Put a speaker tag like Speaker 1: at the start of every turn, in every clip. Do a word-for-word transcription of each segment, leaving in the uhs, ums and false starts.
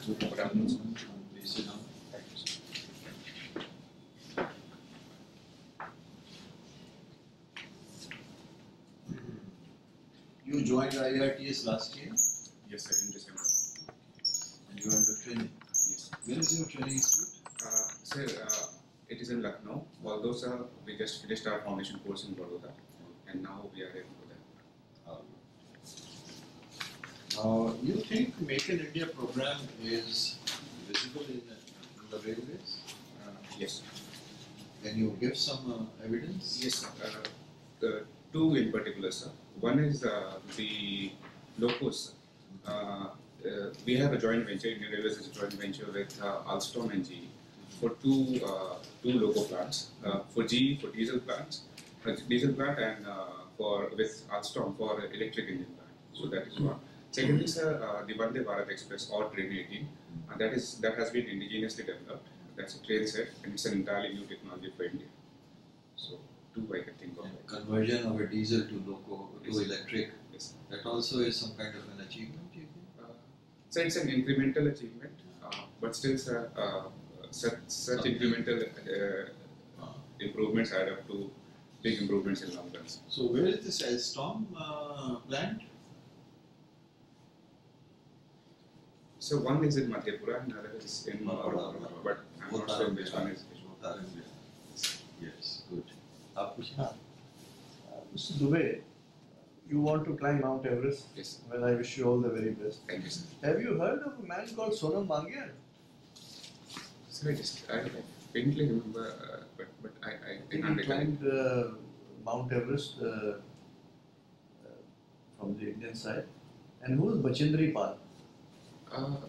Speaker 1: Good afternoon. Please sit down.
Speaker 2: Thank you, sir.
Speaker 1: You joined I R T S last year
Speaker 2: Yes, sir, in December.
Speaker 1: and you went to training.
Speaker 2: Yes.
Speaker 1: Where is your training institute?
Speaker 2: Uh, sir, uh, it is in Lucknow. Although, sir, we just finished our foundation course in Baroda, and now we are able to that.
Speaker 1: Uh, you think Make in India program is visible in, in the railways?
Speaker 2: Uh, yes.
Speaker 1: Can you give some uh, evidence?
Speaker 2: Yes, sir. Uh, the two in particular, sir. One is uh, the locos. Uh, uh, we have a joint venture. Indian Railways is a joint venture with uh, Alstom and G E for two uh, two loco plants. Uh, for G E for diesel plants, uh, diesel plant, and uh, for with Alstom for electric engine plant. So that is one. Secondly, sir, uh, the Vande Bharat Express or Train eighteen. Uh, that is that has been indigenously developed. That's a train set, and it's an entirely new technology for India. So two I can think of.
Speaker 1: And conversion of a diesel to loco to
Speaker 2: Yes.
Speaker 1: electric.
Speaker 2: Yes.
Speaker 1: That also is some kind of an achievement, you think?
Speaker 2: Uh, so it's an incremental achievement, uh, but still, sir, uh, such, such
Speaker 1: Something.
Speaker 2: incremental uh,
Speaker 1: Uh,
Speaker 2: improvements add up to big improvements in long run.
Speaker 1: so where is this Alstom uh, plant?
Speaker 2: So one is in Madhepura and another is in
Speaker 1: Baroda,
Speaker 2: Baroda,
Speaker 1: Baroda.
Speaker 2: but I'm
Speaker 1: Both
Speaker 2: not
Speaker 1: are
Speaker 2: sure
Speaker 1: in
Speaker 2: which
Speaker 1: Bihar.
Speaker 2: one is which one.
Speaker 1: Both are in Bihar. Yes, good. आप पूछिए.
Speaker 3: हाँ. Uh, Mister Dubey, you want to climb Mount Everest?
Speaker 2: Yes.
Speaker 3: Well, I wish you all the very best.
Speaker 2: Thank you, sir.
Speaker 3: Have you heard of a man called Sonam Bangia?
Speaker 2: So I just I faintly remember, uh, but but I I
Speaker 3: I think
Speaker 2: cannot
Speaker 3: he
Speaker 2: recollect.
Speaker 3: climbed uh, Mount Everest uh, uh, from the Indian side. And who is Bachindri Pal?
Speaker 2: Uh,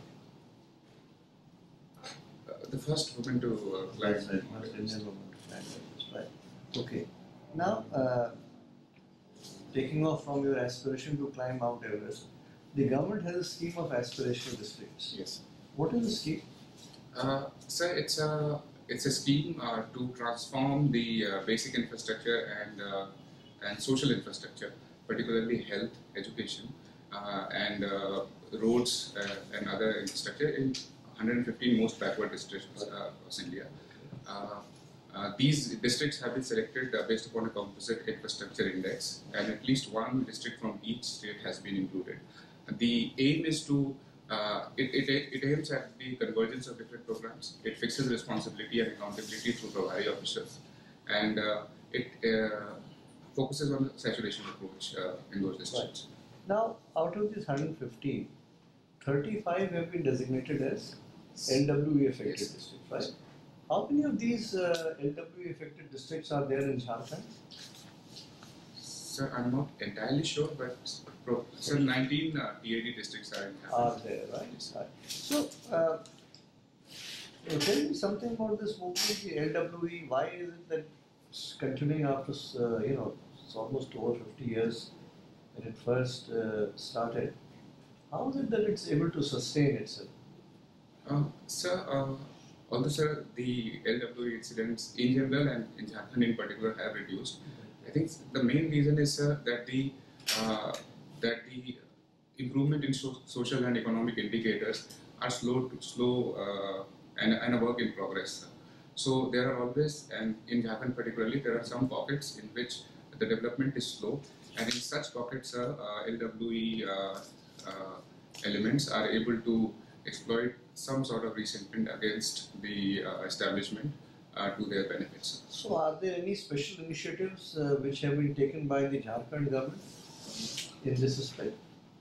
Speaker 2: uh, the first woman to uh, climb
Speaker 3: That's right,
Speaker 2: Mount
Speaker 3: first
Speaker 2: Everest.
Speaker 3: Indian woman to climb Everest, right? Okay. Now, uh, taking off from your aspiration to climb Mount Everest, the government has a scheme of aspirational districts.
Speaker 2: Yes.
Speaker 3: What is the scheme?
Speaker 2: Uh, so it's a it's a scheme uh, to transform the uh, basic infrastructure and uh, and social infrastructure, particularly health, education, uh, and uh, roads uh, and other infrastructure in one hundred fifteen most backward districts uh, across India. Uh, uh, these districts have been selected uh, based upon a composite infrastructure index, and at least one district from each state has been included. The aim is to Uh, it, it, it aims at the convergence of different programs. It fixes responsibility and accountability through Pravari officials, and uh, it uh, focuses on the saturation approach uh, in those districts.
Speaker 3: Now, out of these one hundred fifteen, thirty-five have been designated as L W E affected
Speaker 2: Yes.
Speaker 3: districts, right? How many of these uh, L W E affected districts are there in Jharkhand?
Speaker 2: Sir, I'm not entirely sure, but pro- sir, nineteen uh, T A D districts are in
Speaker 3: Are
Speaker 2: Jharkhand.
Speaker 3: there, right?
Speaker 2: Yes.
Speaker 3: Right. So, uh, uh, tell me something about this movement, the L W E. Why is it that it's continuing after, uh, you know, it's almost over fifty years when it first uh, started? How is it that it's able to sustain itself?
Speaker 2: Uh, sir, uh, although sir, the L W E incidents in general and in Jharkhand in particular have reduced, I think the main reason is sir, that the uh, that the improvement in so- social and economic indicators are slow to slow uh, and, and a work in progress. Sir. So there are always, and in Jharkhand particularly, there are some pockets in which the development is slow, and in such pockets, uh, uh, L W E uh, uh, elements are able to exploit some sort of resentment against the uh, establishment uh, to their benefits.
Speaker 3: So, are there any special initiatives uh, which have been taken by the Jharkhand government in this respect?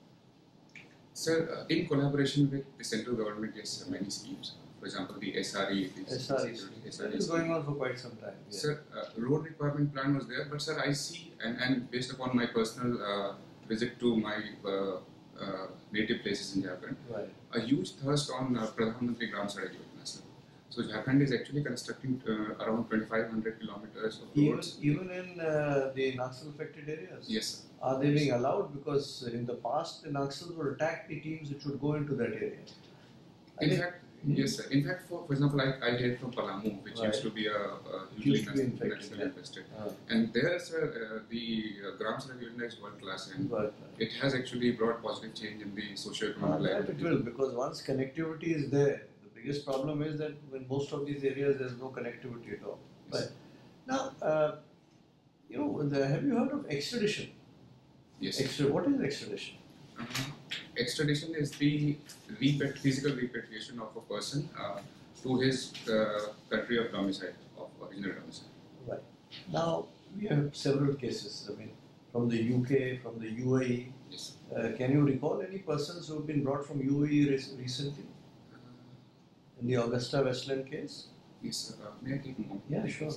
Speaker 2: Sir, uh, in collaboration with the central government, yes, sir, many schemes. For example, the S R E. the
Speaker 3: S R E.
Speaker 2: security-
Speaker 3: That is going on for quite some time. Yeah.
Speaker 2: Sir, uh, road requirement plan was there, but sir, I see, and, and based upon my personal uh, visit to my uh, uh, native places in Jharkhand,
Speaker 3: Right.
Speaker 2: a huge thirst on uh, Pradhan Mantri Gram Sadak Yojana, sir. So Jharkhand is actually constructing uh, around twenty-five hundred kilometers of
Speaker 3: Even,
Speaker 2: roads.
Speaker 3: even in uh, the Naxal affected areas?
Speaker 2: Yes, sir.
Speaker 3: Are they being allowed? Because in the past, the Naxals would attack the teams which would go into that area. I
Speaker 2: In
Speaker 3: mean,
Speaker 2: fact, Yes, sir. In fact, for, for example, I, I hail from Palamu, which
Speaker 3: Right.
Speaker 2: used to be a, a
Speaker 3: Used
Speaker 2: hugely
Speaker 3: to be
Speaker 2: national
Speaker 3: infected, yeah.
Speaker 2: infested.
Speaker 3: Uh,
Speaker 2: And there, sir, uh, the uh, Gram Sarak Yojana is world class, and
Speaker 3: but
Speaker 2: it has actually brought positive change in the socio-economic
Speaker 3: uh,
Speaker 2: life.
Speaker 3: that
Speaker 2: of
Speaker 3: it
Speaker 2: people.
Speaker 3: will, because once connectivity is there, the biggest problem is that when most of these areas there's no connectivity at all.
Speaker 2: Yes.
Speaker 3: Right. Now, uh, you know, the, have you heard of extradition?
Speaker 2: Yes.
Speaker 3: Extra, what is extradition?
Speaker 2: Uh, extradition is the repat- physical repatriation of a person uh, to his uh, country of domicile, of original domicile.
Speaker 3: Right. Now, we have several cases, I mean, from the U K, from the U A E.
Speaker 2: Yes.
Speaker 3: Uh, can you recall any persons who have been brought from U A E rec- recently?
Speaker 2: Uh,
Speaker 3: In the Augusta Westland case?
Speaker 2: yes. Uh, may I take a moment?
Speaker 3: Yeah, sure.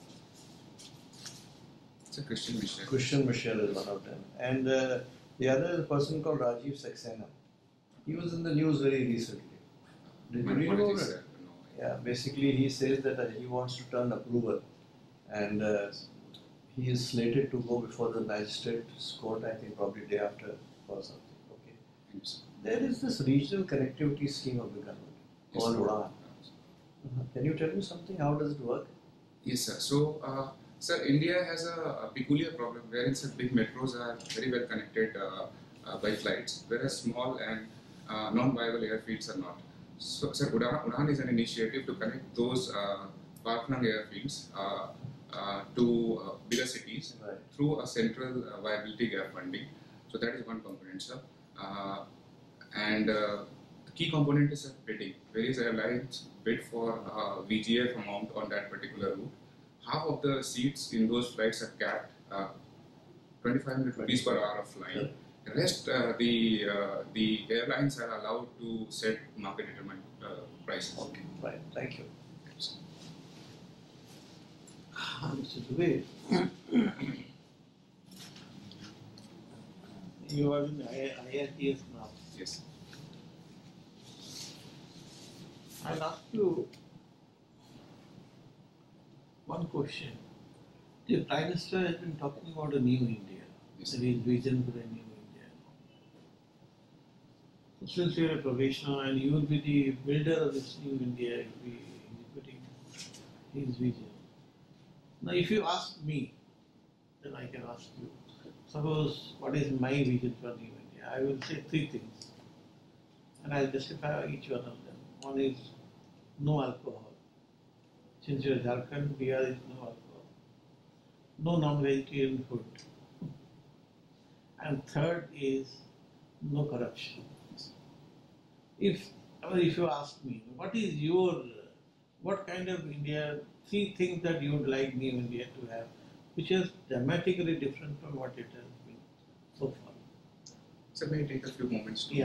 Speaker 2: It's a Christian mission.
Speaker 3: Christian Michel is one of them. And uh, the other is a person called Rajiv Saxena. He was in the news very recently. Did
Speaker 2: My
Speaker 3: you read about
Speaker 2: apologies,
Speaker 3: it?
Speaker 2: sir. No.
Speaker 3: Yeah, basically he says that uh, he wants to turn approval, and uh, he is slated to go before the magistrate's court, I think probably day after or something. Okay.
Speaker 2: Thank you, sir.
Speaker 3: There is this regional connectivity scheme of the government
Speaker 2: Yes,
Speaker 3: called
Speaker 2: sir.
Speaker 3: UDAN. Can you tell me something? How does it work?
Speaker 2: Yes, sir. So, uh, sir, India has a, a peculiar problem wherein sir, big metros are very well connected uh, uh, by flights, whereas small and uh, non-viable airfields are not. So, sir, Udan, Udan is an initiative to connect those uh, far-flung airfields uh, uh, to uh, bigger cities
Speaker 3: Right.
Speaker 2: through a central uh, viability gap funding. So that is one component, sir. Uh, and uh, the key component is uh, bidding. Various airlines bid for uh, V G F amount on that particular route. Half of the seats in those flights are capped, uh, twenty-five hundred rupees per hour of flying. The rest, uh, the uh, the airlines are allowed to set market determined uh, prices.
Speaker 3: Okay, right. Thank you.
Speaker 2: Yes.
Speaker 4: Mister Dubey, you are in I I R T S now.
Speaker 2: Yes.
Speaker 4: I'll ask you one question. The Prime Minister has been talking about a new India,
Speaker 2: Yes.
Speaker 4: his vision for a new India. So since you are a professional and you will be the builder of this new India, you will be executing his vision. Now, if you ask me, then I can ask you. Suppose, what is my vision for new India? I will say three things, and I'll justify each one of them. One is no alcohol. Since you are Jharkhand, Bihar is no alcohol. No non-vegetarian food. And third is no corruption. If, I mean, if you ask me, what is your, what kind of India, three things that you would like new India to have, which is dramatically different from what it has been so far.
Speaker 2: So may I take a few moments to
Speaker 4: Yeah.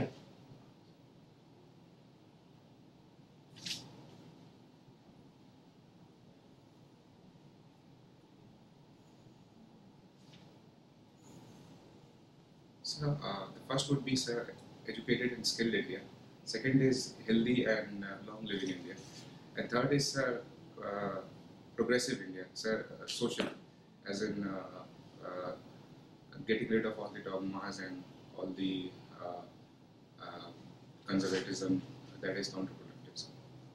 Speaker 2: So, uh, the first would be, sir, educated and skilled India. Second is healthy and uh, long living India. And third is, sir, uh, progressive India, sir, uh, social, as in uh, uh, getting rid of all the dogmas and all the uh, uh, conservatism that is counterproductive. sir.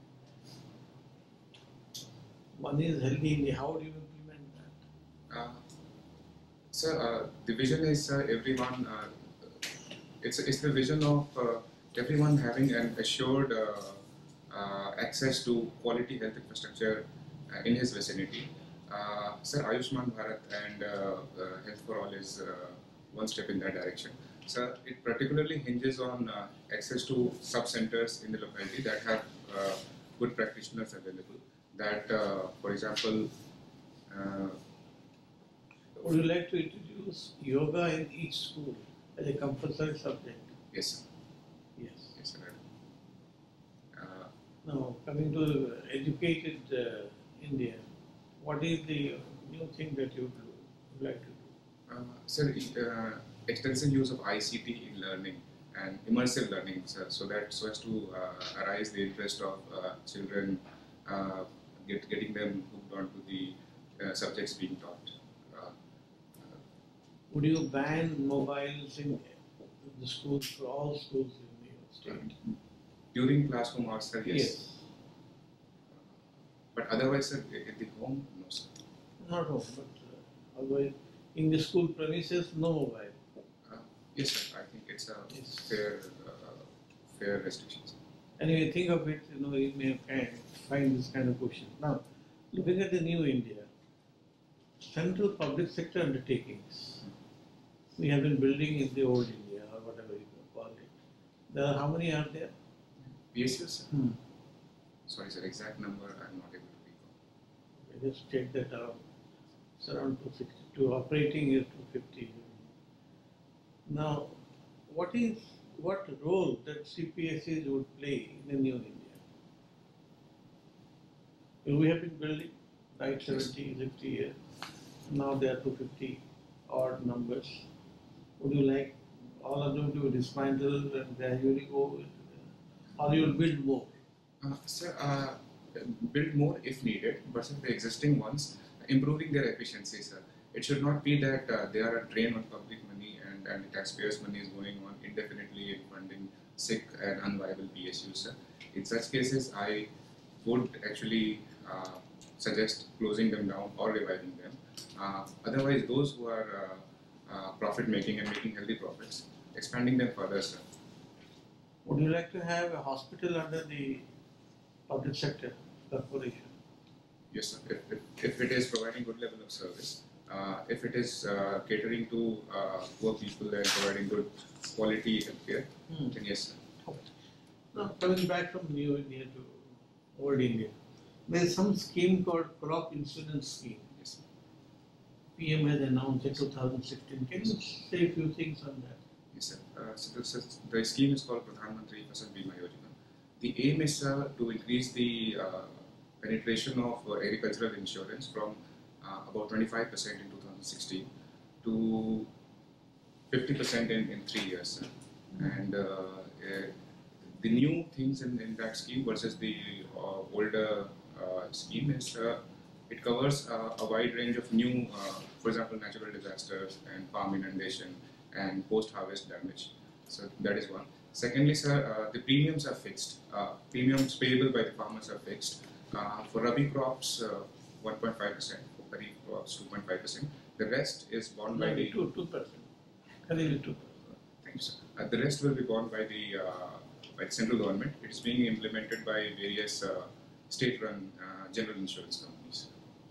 Speaker 4: One is healthy India. How do you implement that?
Speaker 2: Uh, Sir, uh, the vision is uh, everyone, uh, it's, it's the vision of uh, everyone having an assured uh, uh, access to quality health infrastructure uh, in his vicinity. Uh, sir, Ayushman Bharat and uh, uh, Health for All is uh, one step in that direction. Sir, it particularly hinges on uh, access to sub-centers in the locality that have uh, good practitioners available. That, uh, for example, uh,
Speaker 4: Would you like to introduce yoga in each school as a compulsory subject?
Speaker 2: yes, sir.
Speaker 4: Yes.
Speaker 2: Yes, sir. Uh,
Speaker 4: Now, coming to educated uh, India, what is the new thing that you would would like to do?
Speaker 2: uh, sir, uh, extensive use of I C T in learning and immersive learning, sir, so that so as to uh, arise the interest of uh, children, uh, get, getting them hooked onto the uh, subjects being taught. Uh,
Speaker 4: Would you ban mobiles in the schools, for all schools in the state?
Speaker 2: during classroom hours, sir, yes.
Speaker 4: Yes.
Speaker 2: But otherwise, sir, at the home, no, sir.
Speaker 4: Not home, but uh, otherwise in the school premises, no mobile.
Speaker 2: Uh, yes, sir. I think it's a
Speaker 4: Yes.
Speaker 2: fair, uh, fair restrictions.
Speaker 4: And if you think of it, you know, you may kind find this kind of question. Now, looking at the new India, central public sector undertakings, we have been building in the old India or whatever you call it. There are, how many are there?
Speaker 2: P S Us, sir.
Speaker 4: Hmm.
Speaker 2: Sorry, sir. Exact number I'm not able to recall.
Speaker 4: I just check that out. It's around two sixty-two. Operating is two fifty. Now, what is what role that C P S Es would play in the new India? We have been building, right, seventy, sixty years. Now there are two fifty odd numbers. Would you like all of them to be dismantled and gradually go with, or you will build more?
Speaker 2: Uh, sir, uh, build more if needed, but sir, the existing ones, improving their efficiency, sir. It should not be that uh, they are a drain on public money and, and the taxpayers' money is going on indefinitely in funding sick and unviable P S Us, sir. In such cases, I would actually uh, suggest closing them down or reviving them. Uh, otherwise, those who are uh, uh, profit making and making healthy profits, expanding them further, sir.
Speaker 4: Would you like to have a hospital under the public sector corporation?
Speaker 2: Yes, sir. If, if, if it is providing good level of service, uh, if it is uh, catering to uh, poor people and providing good quality healthcare,
Speaker 4: Hmm.
Speaker 2: then yes, sir.
Speaker 4: Now, coming back from New India to Old India, there is some scheme called Crop Insurance Scheme.
Speaker 2: Yes, sir.
Speaker 4: P M has announced in two thousand sixteen. Can you say a few things on that?
Speaker 2: Yes, sir. Uh, so the, so the scheme is called Pradhan Mantri Fasal Bima Yojana. The aim is uh, to increase the uh, penetration of uh, agricultural insurance from uh, about twenty-five percent in two thousand sixteen to fifty percent in, in three years. Sir. And uh, uh, the new things in, in that scheme versus the uh, older uh, scheme is uh, it covers uh, a wide range of new, uh, for example, natural disasters and farm inundation and post-harvest damage. So that is one. Secondly, sir, uh, the premiums are fixed. Uh, premiums payable by the farmers are fixed. Uh, for Rabi crops, uh, one point five percent. For Kharif crops, two point five percent. The rest is borne by the...
Speaker 4: two percent. Currently two percent.
Speaker 2: Thank you, sir. Uh, the rest will be borne by the, uh, by the central government. It is being implemented by various uh, state-run uh, general insurance companies.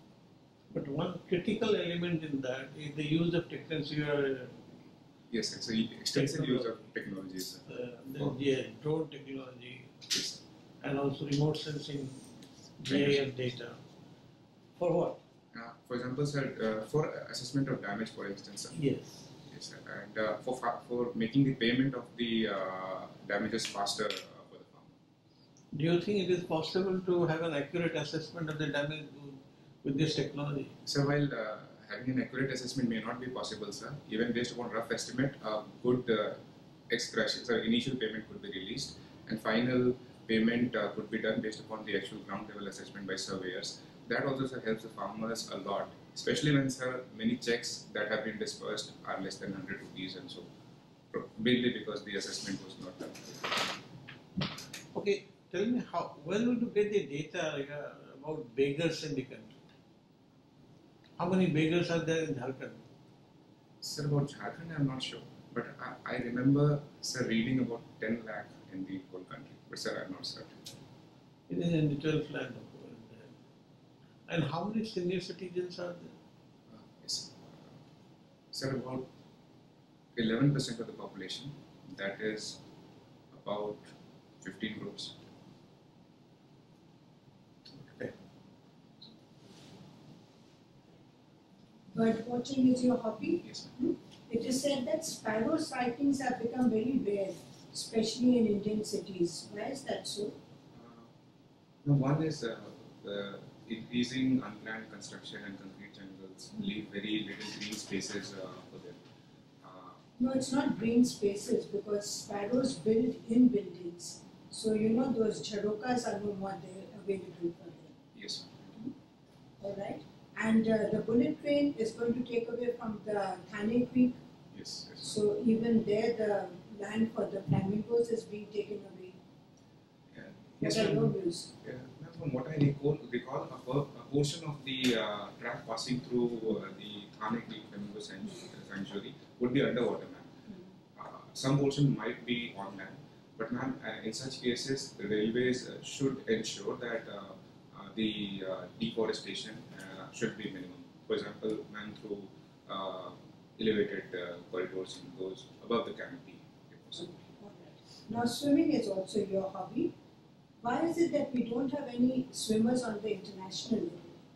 Speaker 4: But one critical element in that is the use of technology, uh,
Speaker 2: Yes, sir. So extensive use of technologies. Sir.
Speaker 4: uh, then yeah, drone technology,
Speaker 2: Yes, sir.
Speaker 4: and also remote sensing, G I S data. For what?
Speaker 2: Uh, for example, sir, uh, for assessment of damage, for instance, sir.
Speaker 4: Yes.
Speaker 2: Yes, sir. And uh, for fa- for making the payment of the uh, damages faster uh, for the farmer.
Speaker 4: Do you think it is possible to have an accurate assessment of the damage with this technology?
Speaker 2: So while uh, having an accurate assessment may not be possible, sir, even based upon rough estimate, a good uh, expression, sir, initial payment could be released, and final payment uh, could be done based upon the actual ground level assessment by surveyors. That also, sir, helps the farmers a lot, especially when, sir, many checks that have been dispersed are less than one hundred rupees and so, mainly because the assessment was not done.
Speaker 4: Okay, tell me how, when will you get the data like, uh, about beggars in the country? How many beggars are there in Jharkhand?
Speaker 2: Sir, about Jharkhand, I'm not sure, but I, I remember, sir, reading about ten lakh in the whole country, but sir, I'm not certain.
Speaker 4: It is in the twelfth land of the world. And how many senior citizens are there?
Speaker 2: Uh, yes. Sir, about eleven percent of the population, that is about fifteen crores.
Speaker 4: Okay.
Speaker 5: Bird watching is your hobby?
Speaker 2: Yes, ma'am.
Speaker 5: It is said that sparrow sightings have become very rare, especially in Indian cities. Why is that so?
Speaker 2: Uh, no, one is uh, the increasing unplanned construction and concrete jungles leave very little green spaces uh, for them. Uh,
Speaker 5: No, it's not green spaces because sparrows build in buildings. So, you know, those jharokas are no more there available for them.
Speaker 2: yes,
Speaker 5: Alright? And uh, the bullet train is going to take away from the Thane Creek.
Speaker 2: yes, yes.
Speaker 5: So, even there, the land for the flamingos is being taken away.
Speaker 2: Yes,
Speaker 5: What are
Speaker 2: ma'am.
Speaker 5: your views?
Speaker 2: Yeah, ma'am, from what I recall, recall a, per- a portion of the uh, track passing through uh, the Thane Flamingo Sanctuary would be underwater, ma'am. Uh, some portion might be on land, but ma'am, uh, in such cases, the railways uh, should ensure that uh, uh, the uh, deforestation uh, should be minimum. For example, ma'am, through uh, elevated uh, corridors and goes above the canopy, if possible.
Speaker 5: Now, swimming is also your hobby. Why is it that we don't have any swimmers on the international level?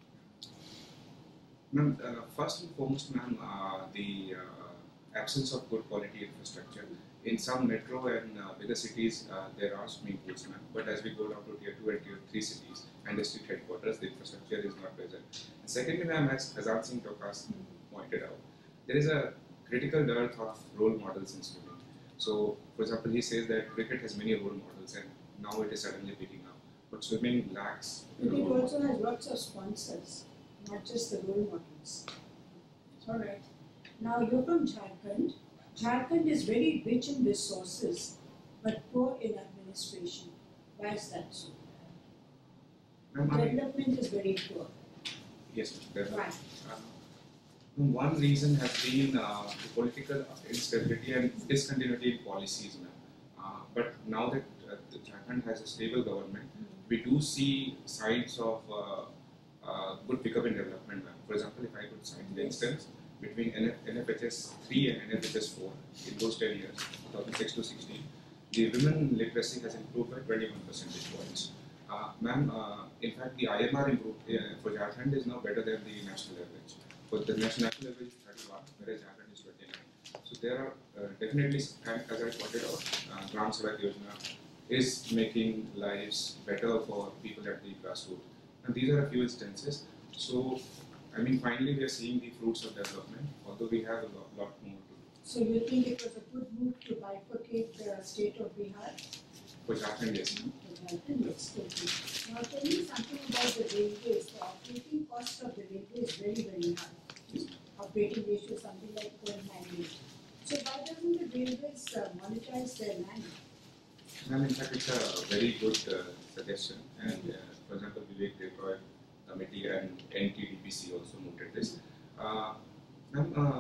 Speaker 2: Ma'am, uh, first and foremost, ma'am, uh, the uh, absence of good quality infrastructure. In some metro and uh, bigger cities, uh, there are swimming pools, ma'am. But as we go down to tier two and tier three cities and district headquarters, the infrastructure is not present. And secondly, ma'am, as Azad Singh Tokas pointed out, there is a critical dearth of role models in swimming. So, for example, he says that cricket has many role models and now it is suddenly picking up. But swimming lacks
Speaker 5: But it
Speaker 2: role
Speaker 5: also has lots of sponsors, not just the role models. All right. Now, you're from Jharkhand. Jharkhand is very rich in resources, but poor in administration. Why is that so?
Speaker 2: Ma'am, I-
Speaker 5: Development is very poor.
Speaker 2: Yes, ma'am.
Speaker 5: Why?
Speaker 2: Uh, One reason has been uh, the political instability and discontinuity in policies, ma'am. Uh, but now that uh, the Jharkhand has a stable government, we do see signs of uh, uh, good pickup in development, ma'am. For example, if I could cite the instance between N F H S three and N F H S four in those ten years, two thousand six to sixteen, the women literacy has improved by twenty-one percentage points. Uh, ma'am, uh, in fact, the I M R improved, uh, for Jharkhand is now better than the national average. For the national average is thirty-one, whereas Jharkhand is twenty-nine. So there are uh, definitely, and as I pointed out, uh, Gram Sadak Yojana is making lives better for people at the grassroots. And these are a few instances. So, I mean, finally we are seeing the fruits of development, although we have a lot, lot more to do.
Speaker 5: So you think it was a good move to bifurcate the state of Bihar?
Speaker 2: For Jharkhand, yes.
Speaker 5: Yes, okay. Now tell me something about the railways. The operating cost of the railway is very, very high. Operating ratio is something like zero point nine eight. So why doesn't the railways uh, monetize their land?
Speaker 2: Ma'am, in fact, it's a very good uh, suggestion. And uh, for example, Vivek Devroy Committee and N T D P C also noted this. Uh, ma'am, uh,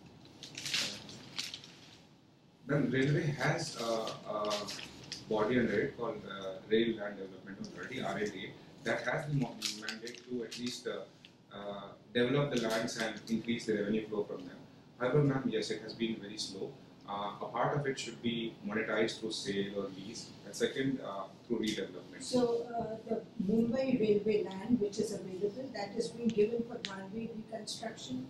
Speaker 2: ma'am, Railway has a, a body under it called uh, Rail Land Development Authority, R L A, that has the mo- mandate to at least uh, uh, develop the lands and increase the revenue flow from them. However, ma'am, yes, it has been very slow. Uh, a part of it should be monetized through sale or lease, and second, uh, through redevelopment.
Speaker 5: So uh, the Mumbai railway land which is available, that is being given for runway reconstruction?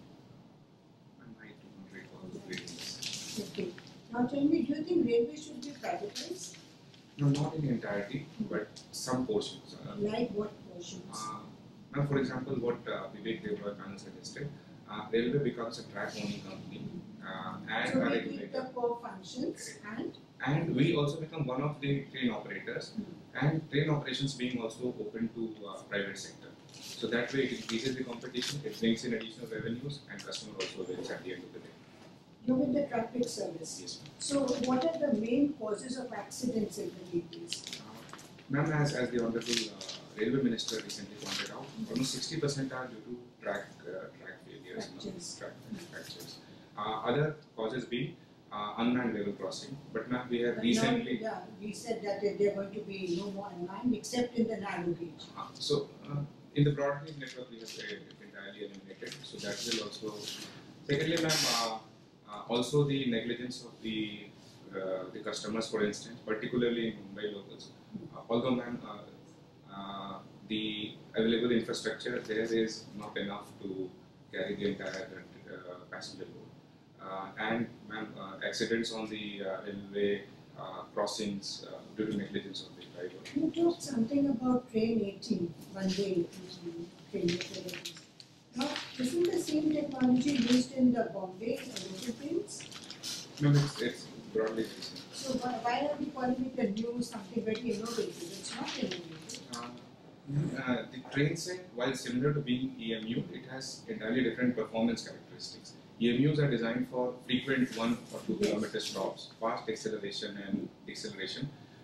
Speaker 2: I might not recall the ratings.
Speaker 5: Okay. Now tell me, do you think railway should be privatized?
Speaker 2: No, not in entirety, but some portions. Uh,
Speaker 5: Like what portions?
Speaker 2: uh, now, for example, what uh, Vivek Devroy panel suggested, uh, railway becomes a track-owning company uh, and
Speaker 5: So
Speaker 2: a
Speaker 5: we keep
Speaker 2: regulator.
Speaker 5: the core functions and
Speaker 2: And we also become one of the train operators, and train operations being also open to uh, private sector. So that way it increases the competition, it brings in additional revenues, and customer also wins at the end of the day.
Speaker 5: you're with the traffic service.
Speaker 2: Yes, ma'am.
Speaker 5: So what are the main causes of accidents in the railways?
Speaker 2: Uh, Ma'am, as, as the Honorable uh, Railway Minister recently pointed out, almost sixty percent are due to track uh, track failures, you know,
Speaker 5: Fractures.
Speaker 2: track fractures. Uh, other causes being uh, unmanned level crossing. But ma'am, we have
Speaker 5: But
Speaker 2: recently.
Speaker 5: now, yeah, we said that there there are going to be no more unmanned except in the narrow gauge.
Speaker 2: Uh, so uh, in the broad gauge network, we have uh, entirely eliminated. So that will also. Secondly, ma'am, uh, uh, also the negligence of the uh, the customers, for instance, particularly in Mumbai locals. Uh, although, ma'am, uh, uh, the available infrastructure there is not enough to carry the entire uh, passenger load. Uh, and, ma'am, uh, accidents on the uh, railway uh, crossings uh, due to negligence of the driver.
Speaker 5: You talked something about train eighteen, one day um, train utilities. Now, isn't the same technology used in the Bombay local trains?
Speaker 2: No, it's, it's broadly based.
Speaker 5: So why, why are we calling it a new something very innovative? It's not innovative.
Speaker 2: Uh, uh, the train set, while similar to being E M U, it has entirely different performance characteristics. E M Us are designed for frequent one or two
Speaker 5: Yes.
Speaker 2: kilometer stops, fast acceleration and deceleration.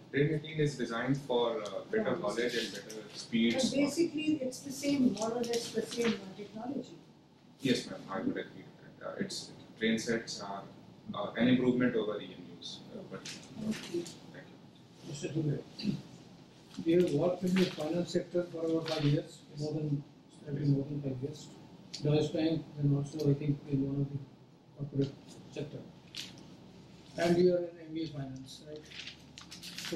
Speaker 2: Train eighteen is designed for uh, better knowledge and better speeds.
Speaker 5: But basically, it's the same, more or less the same uh, technology.
Speaker 2: Yes, ma'am, I would agree with that. Uh, it's train sets are uh, an improvement over E M Us. Uh, but
Speaker 5: Okay.
Speaker 2: thank you.
Speaker 6: Mister Dubey, we have worked in the finance sector for about five years, more than slightly more than five years. Deutsche Bank, then also I think in one of the corporate sector. And you are in M B A finance, right? So,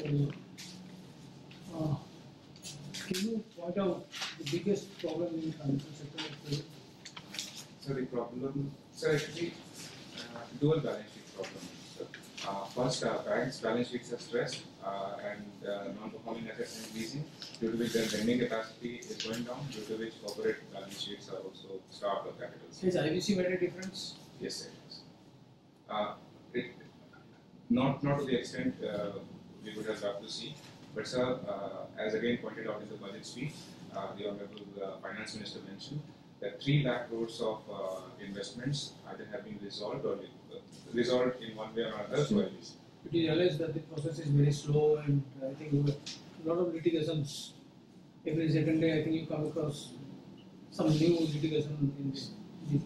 Speaker 6: uh, can you point out the biggest problem in the financial sector at present?
Speaker 2: So the problem, so actually, uh, dual balance sheet problem. So, uh, first, uh, banks' balance sheets are stressed uh, and uh, non-performing assets are increasing, due to which their lending capacity is going down, due to which corporate balance sheets are also starved of capital.
Speaker 6: Has I B C made a difference?
Speaker 2: Yes, it is. Uh, it, not, not to the extent uh, we would have loved to see, but sir, uh, as again pointed out in the budget speech, uh, the Honorable uh, Finance Minister mentioned that three lakh crores of uh, investments either have been resolved or uh, resolved in one way or another. So,
Speaker 6: But you realize that the process is very slow, and I think a lot of litigations. Every second day, I think you come across some new litigation in this.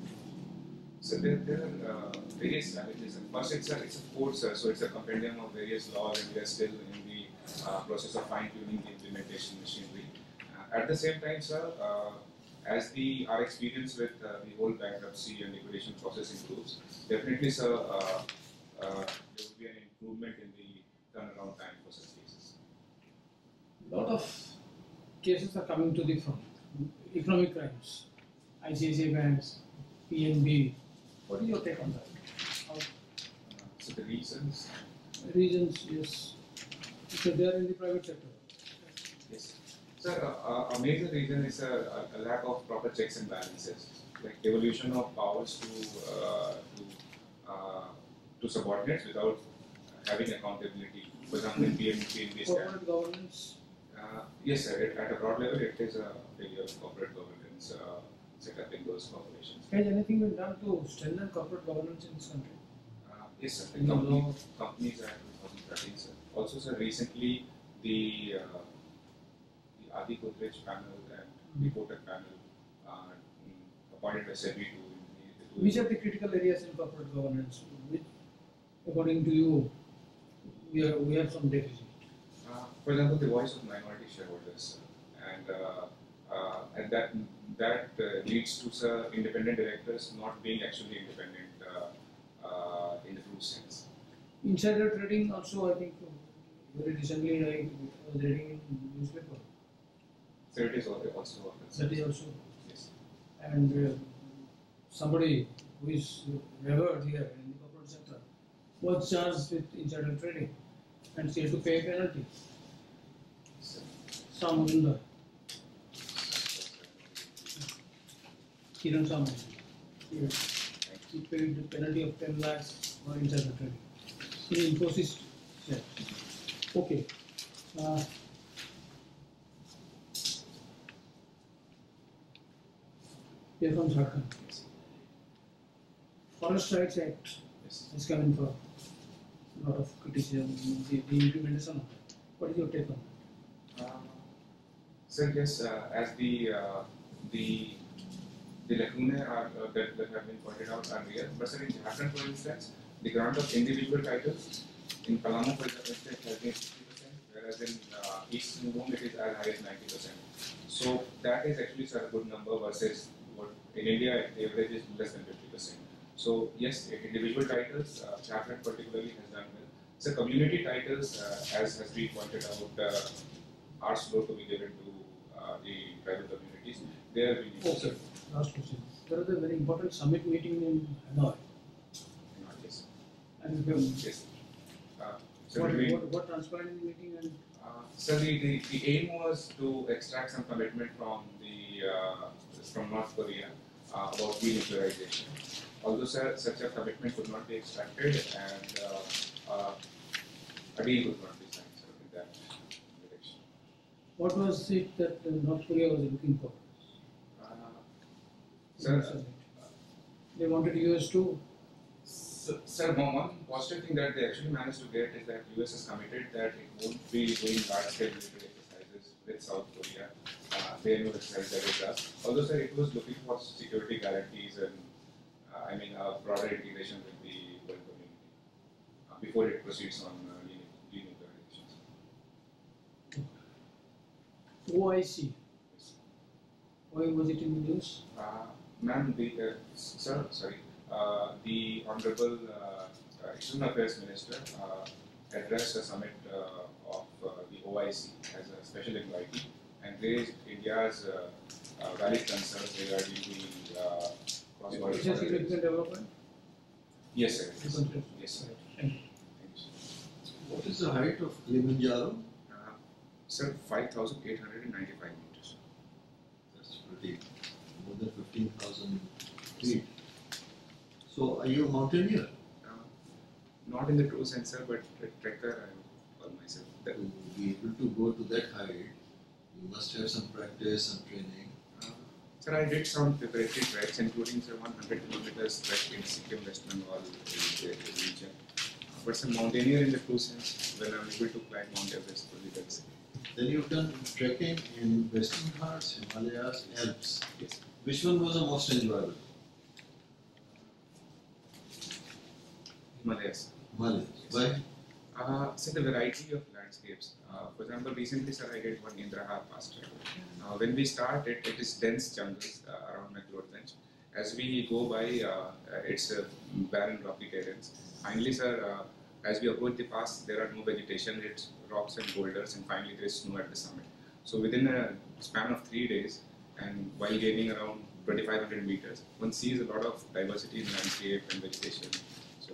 Speaker 2: so there, there are uh, various challenges. And first, it's a, it's a code, sir, so it's a compendium of various laws, and we are still in the uh, process of fine-tuning the implementation machinery. Uh, at the same time, sir, uh, as the our experience with uh, the whole bankruptcy and liquidation process improves, definitely, sir, uh, uh, there will be an improvement in the turnaround time for such cases.
Speaker 6: A lot of cases are coming to the front. Economic crimes, I C I C I banks, P N B. What is your take on that? How
Speaker 2: Uh, so the reasons,
Speaker 6: reasons, yes, because they are in the private sector.
Speaker 2: yes. Sir, uh, a major reason is a, a, a lack of proper checks and balances, like devolution of powers to uh, to uh, to subordinates without having accountability. For example, in P N B stand.
Speaker 6: Corporate governance.
Speaker 2: Uh, yes, sir. At, at a broad level, it is a failure of corporate governance uh, set up in those corporations.
Speaker 6: Has anything been done to strengthen corporate governance in this country?
Speaker 2: Uh, yes, sir. The
Speaker 6: In the
Speaker 2: company,
Speaker 6: law.
Speaker 2: Companies Act twenty thirteen, sir. Also, sir, recently the uh, the Adi Godrej panel and the Kotak panel uh, appointed by SEBI to to
Speaker 6: Which are the critical areas in corporate governance? Which, according to you, we are we have some deficit.
Speaker 2: Uh, for example, the voice of minority shareholders, uh, and uh, uh, and that that uh, leads to sir, independent directors not being actually independent uh, uh, in the true sense.
Speaker 6: Insider trading also, I think, very recently I was reading in newspaper.
Speaker 2: So it is also also a concern.
Speaker 6: That is also,
Speaker 2: Yes.
Speaker 6: and uh, somebody who is revered here in the corporate sector was charged with insider trading and she had to pay a penalty.
Speaker 2: So,
Speaker 6: Some in the Kiran Samani. He he paid the penalty of ten lakhs for insider trading. In Infosys share. Okay. Uh, we are from Jharkhand.
Speaker 2: yes.
Speaker 6: Forest Rights Act
Speaker 2: Yes.
Speaker 6: is coming for a lot of criticism, the, the implementation of that. What is your take on that?
Speaker 2: Uh, so yes, uh, as the uh, the the lacunae are uh, that, that have been pointed out are real. But sir, in Jharkhand, for instance, the grant of individual titles in Palamu, for instance, has been fifty percent, whereas in uh, East Singhbhum it is as high as ninety percent. So that is actually sir, a good number versus what in India the average is less than fifty percent. So yes, individual titles, uh, Jharkhand particularly has done well. So community titles, uh, as has been pointed out, uh, are slow to be given to uh, the tribal communities. They are being used.
Speaker 6: Okay, last question. There was a very important summit meeting in Hanoi.
Speaker 2: Yes.
Speaker 6: And we have-
Speaker 2: Yes. Uh, so
Speaker 6: what,
Speaker 2: between,
Speaker 6: what, what transpired in the meeting and
Speaker 2: uh, so the, the, the aim was to extract some commitment from the uh, from North Korea uh, about denuclearization. Although sir, such a commitment could not be extracted, and uh, uh, a deal could not be signed sir, in that direction.
Speaker 6: what was it that uh, North Korea was looking for?
Speaker 2: Uh,
Speaker 6: in the
Speaker 2: sir,
Speaker 6: summit? They wanted U S to
Speaker 2: So, sir, one one positive thing that they actually managed to get is that U S is committed that it won't be doing large-scale military exercises with South Korea. Uh, they know exercise that it does. Although, sir, it was looking for security guarantees and, uh, I mean, a broader integration with the world community uh, before it proceeds on uh, denuclearizations.
Speaker 6: O I C, why was it in the news?
Speaker 2: Uh, Ma'am, the uh, sir, sorry, uh, the Honorable uh, uh, External Affairs Minister uh, addressed a summit uh, of uh, the O I C as a special invitee and raised India's uh, uh, valid concerns regarding the uh, cross-border.
Speaker 6: Is it a significant development?
Speaker 2: Yes, sir.
Speaker 6: You consider?
Speaker 2: Yes, sir.
Speaker 6: Thank you.
Speaker 2: Thank you, sir.
Speaker 1: What is the height of Kilimanjaro?
Speaker 2: Uh, sir, five thousand eight hundred ninety-five meters.
Speaker 1: That's pretty, more than fifteen thousand feet. So are you a mountaineer?
Speaker 2: Uh, not in the true sense, sir, but a trekker, I would call myself. That,
Speaker 1: To be able to go to that height, you must have some practice, some training.
Speaker 2: Uh, Sir, I did some preparatory treks, including sir, one hundred kilometers trek in Sikkim, West Bengal region. Uh, but some mountaineer in the true sense, when I'm able to climb Mount Everest, fully that's it.
Speaker 1: Then you've done trekking in Western Ghats, Himalayas, Alps.
Speaker 2: Yes.
Speaker 1: Which one was the most enjoyable?
Speaker 2: Himalayas.
Speaker 1: Himalayas.
Speaker 2: Yes.
Speaker 1: Why?
Speaker 2: Uh, so the variety of landscapes. Uh, for example, recently, sir, I did one Indrahar pass trek. Uh, when we start, it, it is dense jungles uh, around McLeodganj. As we go by, uh, uh, it's a barren rocky terrains. Finally, sir, uh, as we approach the pass, there are no vegetation, it's rocks and boulders, and finally there is snow at the summit. So within a span of three days, and while gaining around twenty-five hundred meters, one sees a lot of diversity in landscape and vegetation. So,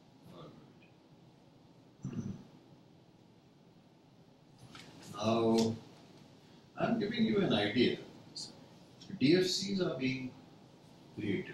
Speaker 1: Now, I'm giving you an idea. D F Cs are being created,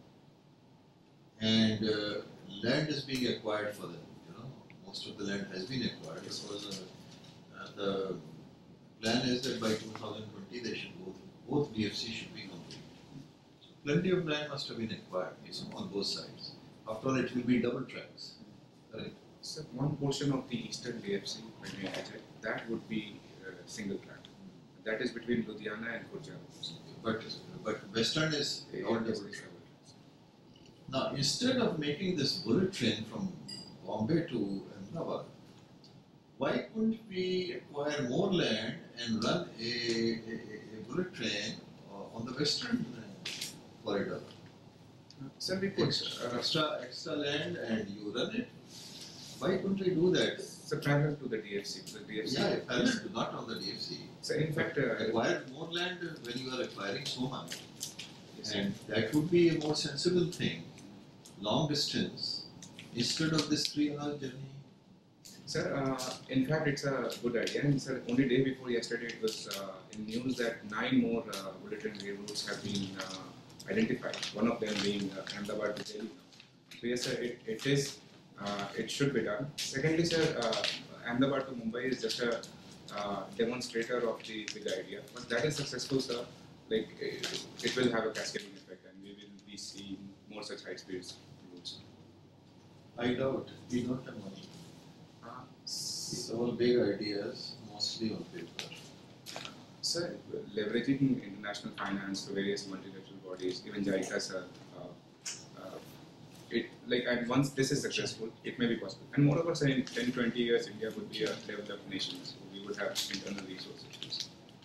Speaker 1: and uh, land is being acquired for them. You know, most of the land has been acquired because uh, uh, the plan is that by two thousand twenty they should both both D F Cs should be complete. So plenty of land must have been acquired, you know, on both sides. After all, it will be double tracks. Correct.
Speaker 2: so one portion of the eastern D F C, when we enter, that would be uh, single track. That is between Ludhiana and Gurjara.
Speaker 1: But but Western is all double track. Now, instead of making this bullet train from Bombay to Ahmedabad, why couldn't we acquire more land and run a, a, a bullet train uh, on the western uh, corridor?
Speaker 2: Sir, we could.
Speaker 1: Extra,
Speaker 2: Uh,
Speaker 1: extra, extra land and you run it. Why couldn't we do that?
Speaker 2: so parallel to the D F C. The D F C.
Speaker 1: Yeah, parallel to not on the D F C.
Speaker 2: So in fact, uh,
Speaker 1: Acquire more land when you are acquiring so much.
Speaker 2: yes,
Speaker 1: And that would be a more sensible thing. Long distance instead of this three hour journey.
Speaker 2: Sir, uh, in fact, it's a good idea. And sir, only day before yesterday, it was uh, in news that nine more uh, bullet train railroads have been uh, identified. One of them being uh, Ahmedabad to Delhi. So yes, sir, it, it is. Uh, it should be done. Secondly, sir, uh, Ahmedabad to Mumbai is just a uh, demonstrator of the big idea. But that is successful, sir. Like it, it will have a cascading effect, and we will be seeing more such high speed routes.
Speaker 1: I doubt we don't have money.
Speaker 2: Uh,
Speaker 1: These are all big ideas, mostly on paper.
Speaker 2: Sir, leveraging international finance to various multilateral bodies, even JICA, sir, uh, uh, it, like, and once this is successful, it may be possible. And moreover, sir, in ten to twenty years, India would be a developed nation, so we would have internal resources.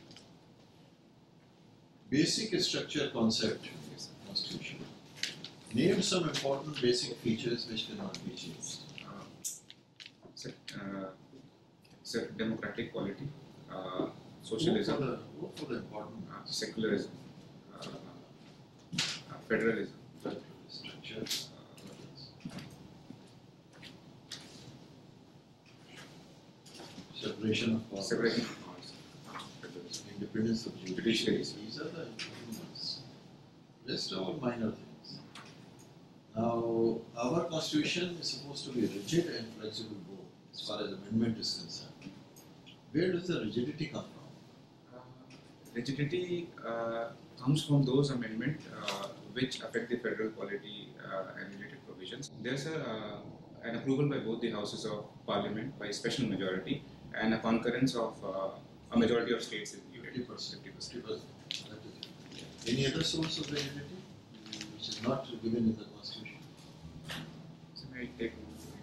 Speaker 1: Basic structure concept
Speaker 2: Yes,
Speaker 1: constitution. Name some important basic features which cannot be changed.
Speaker 2: uh, sir, uh, sir, democratic quality, uh, socialism,
Speaker 1: Go for the, go for the important
Speaker 2: uh, secularism, uh, uh, federalism,
Speaker 1: structure.
Speaker 2: uh,
Speaker 1: Separation of powers.
Speaker 2: separation of powers, uh, federalism.
Speaker 1: Independence of
Speaker 2: Judiciary.
Speaker 1: judiciary. These are the important ones. Rest are all minor things. Now, our constitution is supposed to be rigid and flexible both, as far as amendment is concerned. Where does the rigidity come from?
Speaker 2: Uh, rigidity uh, comes from those amendments uh, which affect the federal quality uh, and related provisions. There's a, uh, an approval by both the houses of parliament by special majority and a concurrence of uh, a majority of states in the
Speaker 1: fifty percent. Any other source of validity which is not given in the constitution?
Speaker 2: So may I take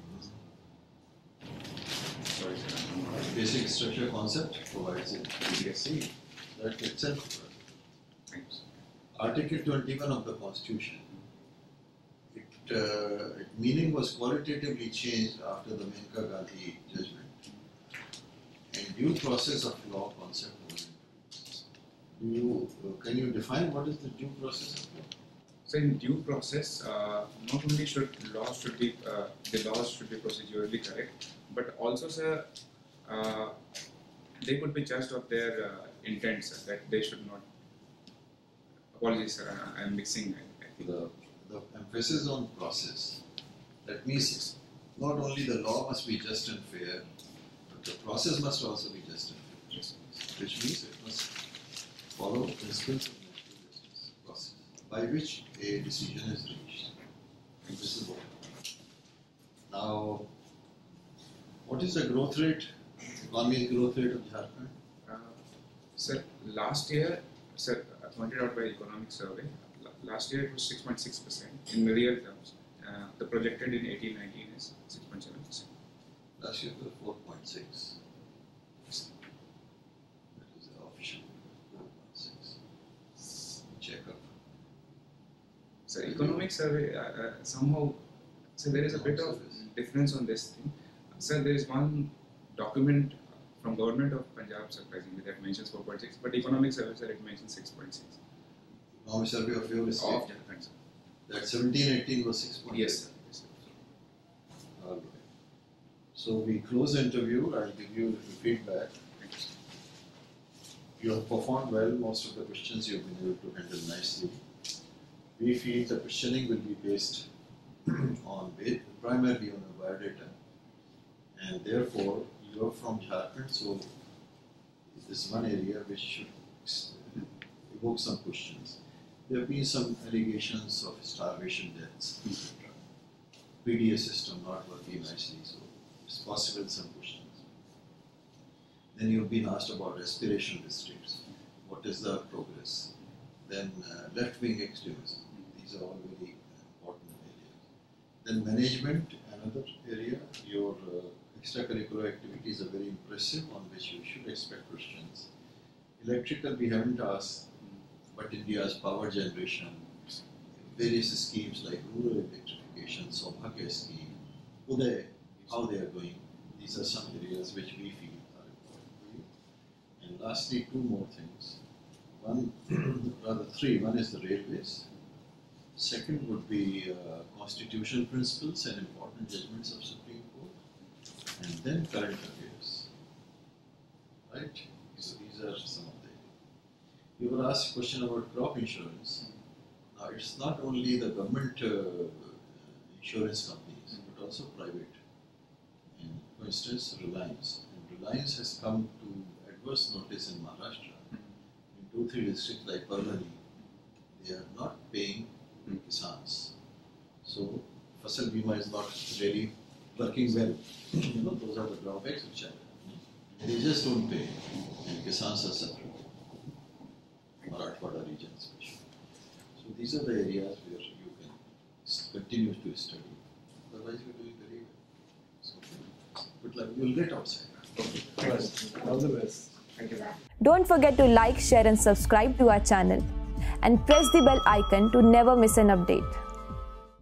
Speaker 2: Sorry, sir.
Speaker 1: Basic structure concept provides it. See, that itself.
Speaker 2: Thanks.
Speaker 1: Article twenty-one of the Constitution, it, uh, its meaning was qualitatively changed after the Menka Gandhi judgment, and due process of law concept was introduced. Do you, uh, can you define what is the due process of law?
Speaker 2: So in due process, uh, not only should laws should be uh, the laws should be procedurally correct, but also, sir, uh, they could be judged of their uh, intents, sir, that they should not. Apologies, sir, I am mixing. I think.
Speaker 1: The, the emphasis on process. That means not only the law must be just and fair, but the process must also be just and fair.
Speaker 2: Yes.
Speaker 1: Which means it must follow principles of natural justice process by which a decision is reached. And this is what. Now, what is the growth rate, economic growth rate of Jharkhand?
Speaker 2: Uh, sir, last year, sir, pointed out by Economic Survey, last year it was six point six percent in real terms. Uh, the projected in eighteen nineteen is six point seven percent.
Speaker 1: Last year it was four point six. That is the official four point six. Check up.
Speaker 2: So Economic Survey, uh, uh, somehow, so there is a bit of difference on this thing. Sir, there is one document from government of Punjab, surprisingly, that mentions four point six, but Economic Survey, sir, it mentions six point six.
Speaker 1: Economic Survey of your state?
Speaker 2: Of Jharkhand, sir.
Speaker 1: That seventeen eighteen was six point six?
Speaker 2: Yes, sir. Yes, sir.
Speaker 1: All right. So we close the interview. I'll give you feedback.
Speaker 2: Thank you, sir.
Speaker 1: You have performed well. Most of the questions you have been able to handle nicely. We feel the questioning will be based on primarily on the biodata, and therefore you are from Jharkhand, so this is one area which should evoke some questions. There have been some allegations of starvation deaths, et cetera. P D A system not working nicely, so it's possible some questions. Then you've been asked about aspiration districts. What is the progress? Then uh, left-wing extremism. These are all very important areas. Then management, another area. Your uh, extracurricular activities are very impressive, on which you should expect questions. Electrical we haven't asked, but India's power generation, various schemes like rural electrification, Saubhagya scheme, Uday, how they are going. These are some areas which we feel are important for you. And lastly, two more things. One, rather three. One is the railways. Second would be uh, constitutional principles and important judgments of Supreme Court. And then current affairs. Right? So these are some of the. You were asked a question about crop insurance. Now it's not only the government uh, insurance companies, but also private. And for instance, Reliance. And Reliance has come to adverse notice in Maharashtra. In two, three districts like Parlani, they are not paying Kisans. So Fasal Bima is not really working well. You know, those are the drawbacks which are there. They just don't pay, and Kisans are suffering. Marathwada region especially. So these are the areas where you can continue to study. Otherwise, you're doing very well. So good luck. You'll get outside.
Speaker 3: Right. All the best.
Speaker 2: Thank you.
Speaker 7: Don't forget to like, share and subscribe to our channel and press the bell icon to never miss an update.